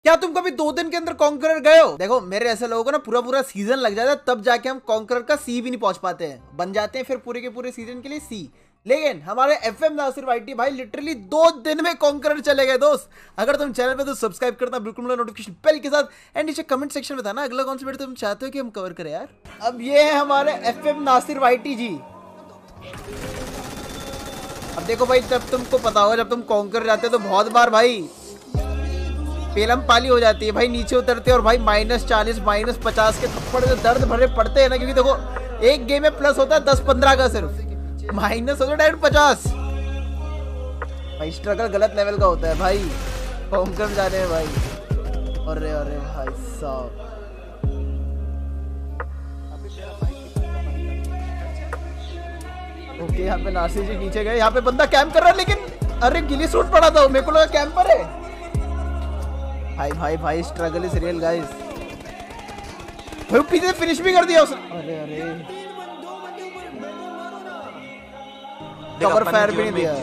क्या तुम कभी 2 दिन के अंदर कॉन्करर गए हो? देखो मेरे ऐसे लोगों को ना पूरा सीजन लग जाता है, तब जाके हम कॉन्करर का सी भी नहीं पहुंच पाते हैं, बन जाते हैं फिर पूरे के पूरे सीजन के लिए सी। लेकिन हमारे एफएम नासिर वाईटी भाई लिटरली 2 दिन में कॉन्करर चले गए दोस्त। अगर तुम चैनल पे तो सब्सक्राइब करना बिल्कुल, नोटिफिकेशन बेल के साथ, एंड नीचे कमेंट सेक्शन में बताना अगला कौन सा वीडियो तुम चाहते हो कि हम कवर करें यार। अब ये है हमारे एफएम नासिर वाईटी जी। अब देखो भाई, जब तुमको पता होगा जब तुम कॉन्कर जाते हो तो बहुत बार भाई पेलम पाली हो जाती है भाई, नीचे उतरते और भाई -40 -50 के थप्पड़ जो दर्द भरे पड़ते हैं ना, क्योंकि देखो एक गेम में प्लस होता है 10-15 का, सिर्फ माइनस होता है डायरेक्ट 50। भाई स्ट्रगल गलत लेवल का होता है भाई कॉन्कर जाने में भाई। अरे अरे भाई साहब, ओके यहाँ पे नासिर जी नीचे गए, यहाँ पे बंदा कैंप कर रहा है, लेकिन अरे गिली सूट पड़ा था, मेरे को लगा कैंपर है। भाई भाई भाई स्ट्रगल इज रियल गाइस। भाई पीछे फिनिश भी कर दिया उसने। अरे अरे कवर फायर भी नहीं दिया।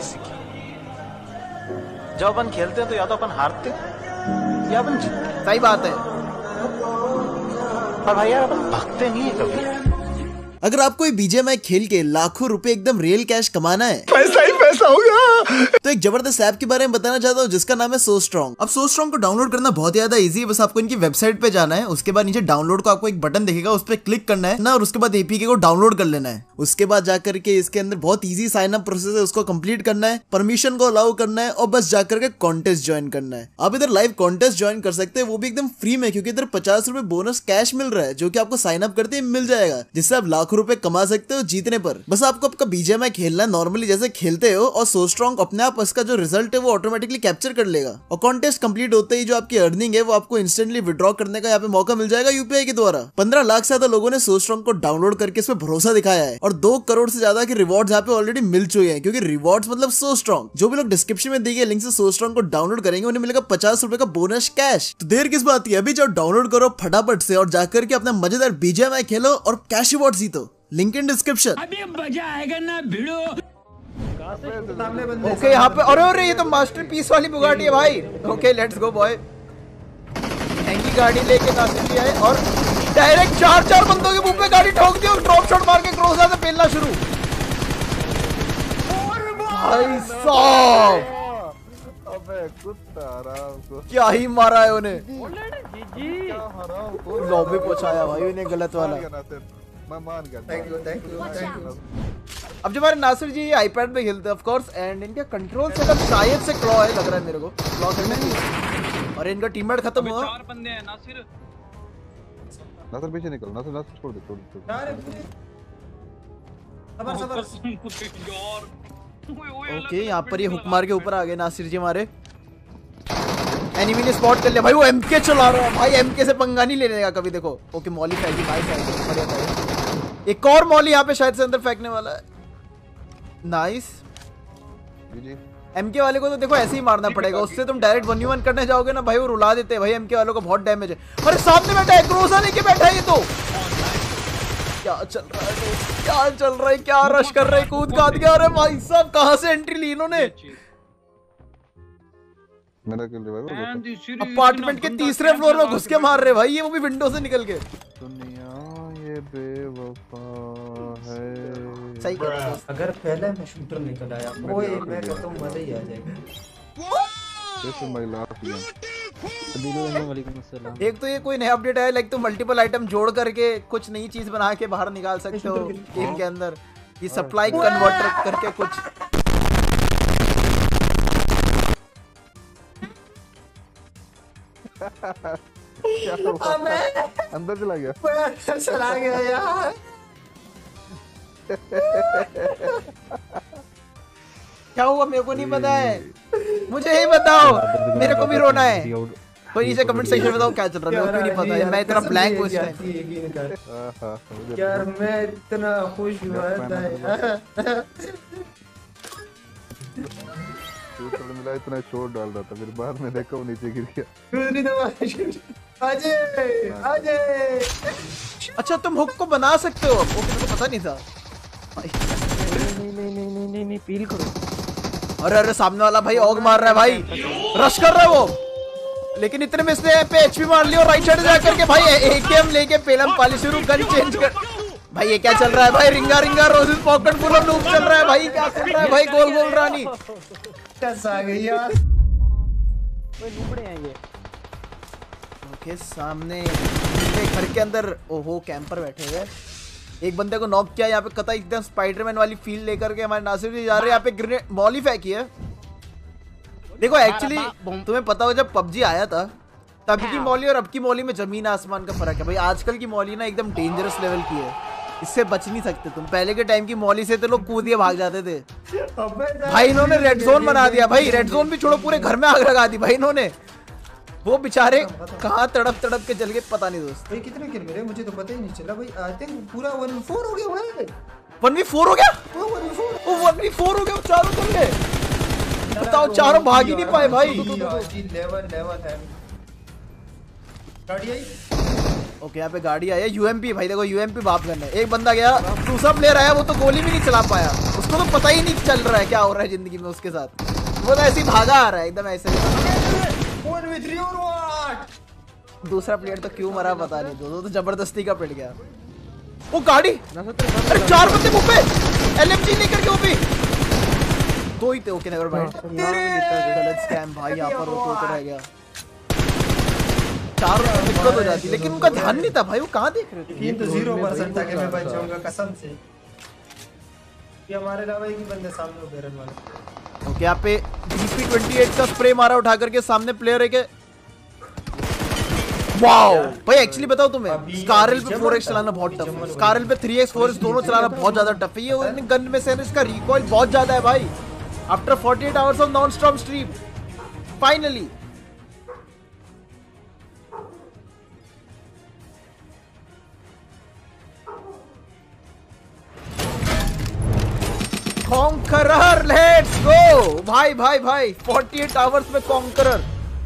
जब अपन खेलते हैं तो या तो अपन हारते या अपन जीतते। सही बात है। और भाई यार अपन भागते नहीं है कभी। अगर आपको बीजीएमआई खेल के लाखों रुपए एकदम रियल कैश कमाना है, पैसा ही पैसा होगा, तो एक जबरदस्त ऐप के बारे में बताना चाहता हूँ जिसका नाम है सो स्ट्रॉन्ग। अब सो स्ट्रॉन्ग को डाउनलोड करना बहुत ज्यादा इजी है। बस आपको इनकी वेबसाइट पे जाना है, उसके बाद नीचे डाउनलोड को आपको एक बटन दिखेगा, उस पर क्लिक करना है ना, और उसके बाद एपीके को डाउनलोड कर लेना है। उसके बाद जाकर के इसके अंदर बहुत ईजी साइन अप प्रोसेस है, उसको कंप्लीट करना है, परमिशन को अलाउ करना है और बस जाकर के कॉन्टेस्ट ज्वाइन करना है। आप इधर लाइव कॉन्टेस्ट ज्वाइन कर सकते हैं, वो भी एकदम फ्री में, क्योंकि इधर 50 रुपए बोनस कैश मिल रहा है जो कि आपको साइन अप करते ही मिल जाएगा, जिससे आप लाखों रुपए कमा सकते हो जीतने पर। बस आपको आपका बीजीएमआई खेलना है नॉर्मली जैसे खेलते हो, और सो स्ट्रॉन्ग अपने आप इसका जो रिजल्ट है वो ऑटोमेटिकली कैप्चर कर लेगा, और कॉन्टेस्ट कंप्लीट होते ही जो आपकी अर्निंग है वो आपको इंस्टेंटली विड्रॉ करने का यहाँ पे मौका मिल जाएगा यूपीआई के द्वारा। 15 लाख से ज्यादा लोगों ने सो स्ट्रॉन्ग को डाउनलोड करके इसमें भरोसा दिखाया है, और 2 करोड़ से ज्यादा के रिवॉर्ड्स यहाँ पे ऑलरेडी मिल चुके हैं, क्योंकि रिवॉर्ड्स मतलब सो स्ट्रॉन्ग। जो भी लोग डिस्क्रिप्शन में दिए गए लिंक से सो स्ट्रॉन्ग को डाउनलोड करेंगे उन्हें मिलेगा 50 रुपए का बोनस कैश। तो देर किस बात की, अभी जाओ डाउनलोड करो फटाफट से और जाकर के अपना मजेदार बीजीएमआई खेलो और कैश रिवॉर्ड जीतो। Link in description. अभी मजा आएगा ना भिड़ो। ओके यहाँ पे अरे अरे ये तो मास्टरपीस वाली बुगाटी है भाई। Okay let's go boy. महंगी गाड़ी लेके नासिर जी आए और डायरेक्ट 4 बंदों के मुंह पे गाड़ी ठोक दी और ड्रॉप शॉट मार के क्रोसा से पेलना शुरू। भाई साहब अबे कुत्ता आराम को क्या ही मारा है उन्हें, लॉबी पहुंचाया भाई उन्हें गलत वाला। मैं मान गया। Thank you. अब जो हमारे नासिर जी ये आईपैड पे खेलते हैं ऑफ कोर्स, एंड इनका कंट्रोल सेटअप शायद से क्लॉ है, लग रहा है मेरे को क्लॉ करने की। और इनका टीममेट खत्म हुआ। 4 बंदे हैं नासिर पीछे निकल, नासिर छोड़ दे। ओके यहाँ पर ये हुक मार के ऊपर आ गए नासिर जी हमारे। एनिमी ने स्पॉट कर लिया भाई, वो एमके चला रहा है भाई, एमके से पंगा नहीं लेने का कभी। देखो ओके मॉली फेंकी भाई, बढ़िया था। एक और मॉली यहाँ पे शायद से अंदर फेंकने वाला है। नाइस। एमके वाले को तो देखो ऐसे ही मारना पड़ेगा, उससे तुम डायरेक्ट 1v1 करने जाओगे ना भाई वो रुला देते हैं भाई। एमके वालों को बहुत डैमेज है। अरे सामने बैठा है, क्रोसा लेके बैठा है ये तो। क्या चल रहा है, क्या चल रहा है, क्या रश कर रहे हैं, कूद काद के। अरे भाई साहब कहाँ से एंट्री ली इन्होंने। मेरा किल भाई अपार्टमेंट के 3रे फ्लोर में घुस के मार रहे भाई, ये वो भी विंडो से निकल के। दुनिया ये बेवफा है। सही कह रहा है। अगर पहले में शूटर निकल आया वो एक मैं कहता हूँ मजा ही आ जाएगा। एक तो ये कोई नया अपडेट है, लाइक तो मल्टीपल आइटम जोड़ करके कुछ नई चीज बना के बाहर निकाल सकते हो गेम के अंदर। ये सप्लाई कन्वर्टर करके कुछ क्या हुआ? अंदर चला गया। चला गया यार। क्या हुआ मेरे को नहीं पता है, मुझे ही बताओ, मेरे को भी रोना है। कोई नीचे कमेंट सेक्शन में बताओ क्या चल रहा है, मेरे को नहीं पता है, मैं इतना ब्लैंक हूं इस टाइम। यार मैं इतना खुश हुआ था। मिला इतना शॉट डाल रहा था, फिर बाद में देखा वो नीचे गिर गया। अजय अच्छा तुम हुक को बना सकते हो, ओके मेरे को पता नहीं था। नहीं पील करो। अरे अरे सामने वाला भाई ऑग मार रहा है भाई, रश कर रहा है वो। लेकिन इतने में इसने पे एचपी मार लिया और राइट साइड जाकर के भाई एकेएम लेके पेलम पाली शुरू गन चेंज कर। भाई ये क्या चल रहा है भाई? Ringa ringa roses pocket full of loop चल रहा है भाई। क्या चल रहा है भाई? गोल गोल रानी टस आ गई यार। कोई लूपड़े हैं ये। ओके सामने घर के अंदर ओहो कैंपर बैठे हुए। एक बंदे को नॉक किया यहाँ पे कतई एकदम स्पाइडरमैन वाली फील लेकर के हमारे नासिर जी जा रहे हैं। यहाँ पे ग्रेनेड मॉली फेंकी है। देखो एक्चुअली तुम्हें पता हो जब पबजी आया था तब की मॉली और अब की मॉली में जमीन आसमान का फर्क है भाई। आजकल की मॉली ना एकदम डेंजरस लेवल की है, इससे बच नहीं सकते तुम। पहले के टाइम की मॉली से तो लोग कूद के भाग जाते थे भाई। इन्होंने रेड जोन बना दिया भाई। रेड जोन भी छोड़ो, पूरे घर में आग लगा दी भाई इन्होंने। वो बेचारे कहाँ तड़प तड़प के चल गए पता नहीं दोस्त। भाई कितने किल मेरे मुझे तो पता ही नहीं चला भाई। आई थिंक पूरा 1v4 हो गया भाई। 1v4 हो गया? 1v4 हो गया, चारों चल गए। बताओ चारों भाग ही नहीं पाए भाई। लेवल है। गाड़ी आई। ओके यहाँ पे गाड़ी आई है। यूएमपी भाई देखो यूएमपी बाप करना है। एक बंदा गया, दूसरा प्लेयर आया, वो तो गोली भी नहीं चला पाया। उसको तो पता ही नहीं चल रहा है क्या हो रहा है जिंदगी में उसके साथ। वो तो ऐसे ही भागा आ रहा है एकदम ऐसे। 1v3 और what? दूसरा प्लेयर तो क्यों मरा पता नहीं। दो तो जबरदस्ती का पिट गया। वो गाड़ी, अरे 4 बंदे मुंह पे एलएमजी लेकर के वो भी दो ही थे। Okay never mind. गलत स्कैम भाई यहाँ पर वो तो रह गया। 4 दिक्कत हो जाती, लेकिन उनका ध्यान नहीं था भाई। वो कहाँ देख रहे थे? 3 तो 0% था कि मैं बच जाऊंगा कसम से। ये हमारे अलावा एक ही बंदे सामने बेरन वाले। ओके यहाँ पे DP28 का स्प्रे मारा उठा करके। सामने प्लेयर है के वाओ भाई। एक्चुअली बताओ तुम्हें, स्कारल पे 4x चलाना बहुत टफ है। स्कारल पे 3x 4x दोनों चलाना बहुत ज्यादा टफ है। ये गन में से इसका रिकॉइल बहुत ज्यादा है भाई। After 48 hours of non stop stream finally conqueror, let's go भाई भाई भाई। 48 आवर्स में कॉन्करर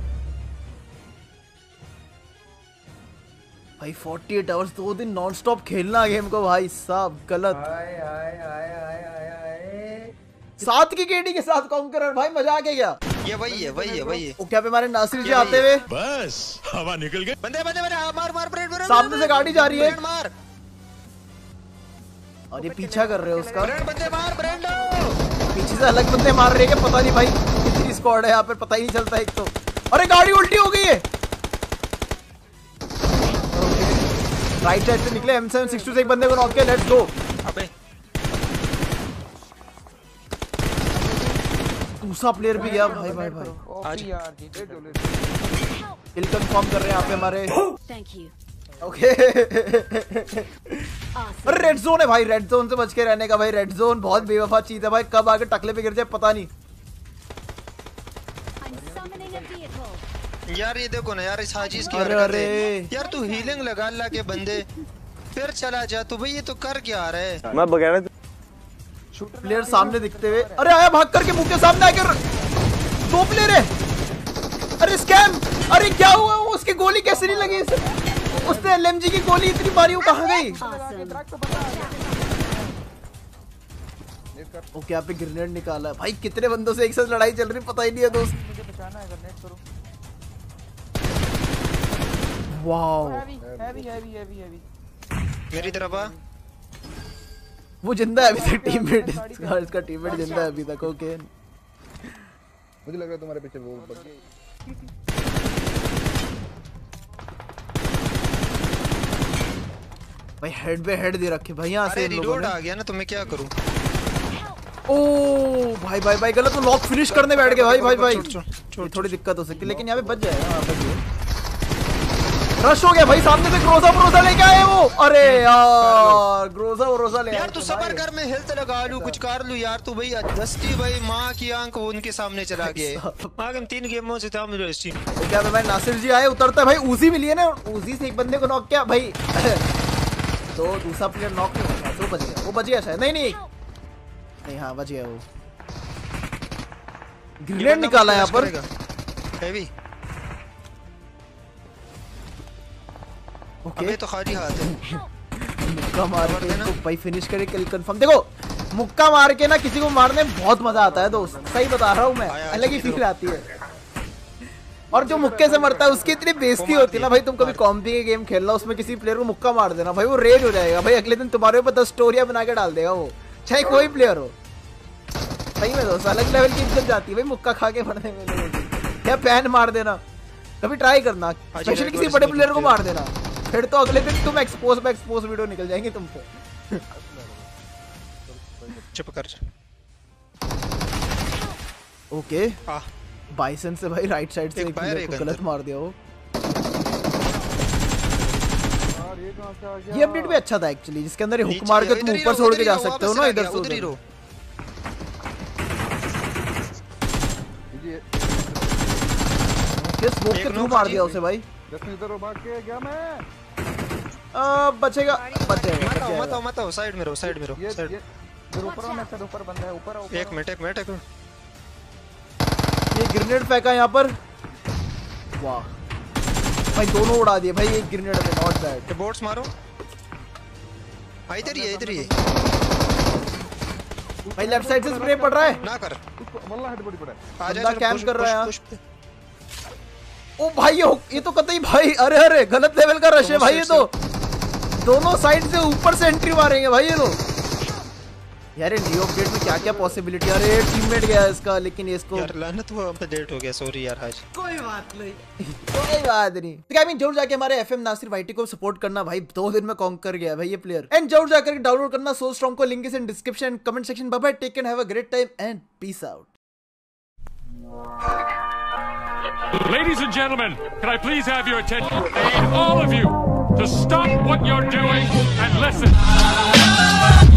भाई। 48 आवर्स 2 दिन नॉन स्टॉप खेलना गेम को भाई साहब गलत। आए आए आए आए आए आए 7 की केडी के साथ कॉन्करर भाई। मजा आ गया। ये वही है वही है वही है। क्या पे हमारे नासिर जी आते हुए बस हवा निकल गई। बंदे बंदे बंदे मार मार ब्रेड सामने से गाड़ी जा रही है मार। और ये पीछा कर रहे हैं उसका। ब्रेड बंदे मार ब्रेंडो। पीछे से अलग बंदे मार रहे हैं। पता नहीं भाई कितनी स्क्वाड है यहाँ पे, पता ही नहीं चलता। एक तो अरे गाड़ी उल्टी हो गई है। राइट साइड से निकले M762 से एक बंदे को नॉक किया। Let's go. अबे दूसरा प्लेयर भी गया भाई भाई भाई। आज किल कंफर्म कर रहे हैं यहाँ पे हमारे। Thank you. ओके अरे रेड जोन है भाई। रेड जोन से बच के रहने का भाई। रेड जोन बहुत बेवफा चीज है भाई। कब आके टकले पे गिर जाए पता नहीं। I'm summoning a vehicle. यार ये देखो ना यार इस हाजिज की अरे हरकत अरे है। यार तू हीलिंग लगा ला के बंदे फिर चला जा। तो भाई ये तो कर क्या आ रहा है? मैं बगैर प्लेयर सामने दिखते हुए। अरे आया भाग करके मुंह के सामने आकर। 2 प्लेयर है। अरे स्कैम। अरे क्या हुआ? उसकी गोली कैसे नहीं लगी? उसने LMG की गोली इतनी मारी, वो कहाँ गई? ओके यहाँ पे ग्रेनेड निकाला भाई। कितने बंदों से एक साथ लड़ाई चल रही पता ही नहीं है दोस्त। मुझे बचाना है, ग्रेनेड करो। Wow heavy. मेरी तरफ आ। वो जिंदा है अभी तक। टीममेट इसका टीममेट जिंदा है अभी तक। ओके मुझे लग रहा है तुम्हारे पीछे वो बच गई। भाई हेड पे हेड दे रखे भाई यहाँ से। अरे रिलोड आ गया ना तो मैं क्या करूं? ओ भाई भाई भाई गलत। तो लॉक फिनिश करने बैठ गए भाई भाई भाई। थोड़ी दिक्कत हो सकती है लेकिन यहाँ पे बच जाएगा। हाँ बच गया। रश हो गया भाई। सामने से ग्रोजा लेके आए वो। अरे यार ग्रोजा ले यार तू सबर कर। मैं हेल्थ लगा लूं कुछ कर लूं यार। तू भाई दस्ती भाई माँ की आंख उनके सामने चला गया। आगे 3 गेमों से था मुझे स्टीम। तो क्या भाई नासिर जी आए उतरता है भाई। उजी मिली है ना। उजी से एक बंदे को नॉक किया भाई। तो दूसरा प्लेयर नॉक नहीं होगा तो बच गया। वो बच गया शायद। नहीं हाँ बच गया वो। ग्रेनेड निकाला यहाँ पर। हैवी। ओके अबे तो खाली हाथ है। मुक्का मार के इसको भाई फिनिश करे। Kill confirm. देखो मुक्का मार के ना किसी को मारने में बहुत मजा आता है दोस्त। सही बता रहा हूँ मैं। अलग ही फील आती है। और जो मुक्के से मरता है उसकी इतनी बेइज्जती होती है ना भाई। तुम कभी कॉम्पी के गेम खेलना, उसमें किसी प्लेयर को मुक्का मार देना भाई, वो रेज हो जाएगा भाई। अगले दिन तुम्हारे ऊपर 10 स्टोरियां बना के डाल देगा वो, चाहे कोई प्लेयर हो। सही में दोस्त, अलग लेवल की इज्जत जाती है भाई मुक्का खा के मरने में लोगों की। या पैन मार देना, कभी ट्राई करना, स्पेशली किसी बड़े प्लेयर को मार देना, फिर तो अगले दिन तुम एक्सपोज वीडियो निकल जाएंगे तुम पे। चुप कर। ओके बाइसन से भाई राइट साइड से एक गलत मार दिया वो। ये अपडेट भी अच्छा था एक्चुअली, जिसके अंदर हुक मार के तुम ऊपर छोड़ के जा सकते हो ना इधर से उधर। ये स्मोक के थ्रू मार दिया उसे भाई। इधर भाग के गया मैं। बचेगा बच जाएगा। मत आओ साइड में रहो, साइड में रहो। ये ऊपर मैं से ऊपर बंदा है, ऊपर। एक मिनट ये ग्रेनेड फेंका यहाँ पर, वाह भाई दोनों उड़ा दिए भाई एक ग्रेनेड में। Not bad. बोट्स मारो। इधर ही है भाई, लेफ्ट साइड से स्प्रे पड़ रहा है ना कर। वल्लाह हेड बॉडी पड़ा है। बंदा कैंप कर रहा है। ओ भाई ये तो कतई भाई, अरे गलत लेवल का रश है भाई। ये तो दोनों साइड से ऊपर से एंट्री मारेंगे भाई ये लोग। यार न्यू अपडेट में क्या क्या पॉसिबिलिटी। अरे टीममेट गया इसका, लेकिन इसको यार लानत वो अपडेट हो गया। सॉरी यार आज कोई बात नहीं। तो आई मीन जरूर जाके हमारे एफएम नासिर वाईटी को सपोर्ट करना भाई, 2 दिन में कॉन्कर गया भाई ये प्लेयर। एंड जरूर जाकर डाउनलोड करना सो स्ट्रांग को, link is in description comment section. Bye bye, take care, have a great time and peace out. Ladies and gentlemen, can I please have your attention? I need all of you to stop what you're doing and listen.